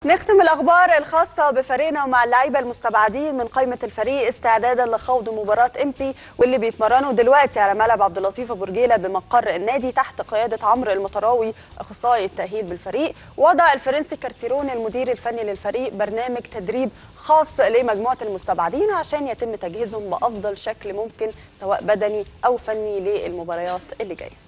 نختم الأخبار الخاصة بفريقنا ومع اللعيبة المستبعدين من قائمة الفريق استعدادا لخوض مباراة إمبي، واللي بيتمرنوا دلوقتي على ملعب عبد اللطيف أبو رجيلة بمقر النادي تحت قيادة عمرو المطراوي أخصائي التأهيل بالفريق. وضع الفرنسي كارتيرون المدير الفني للفريق برنامج تدريب خاص لمجموعة المستبعدين عشان يتم تجهيزهم بأفضل شكل ممكن سواء بدني أو فني للمباريات اللي جاية.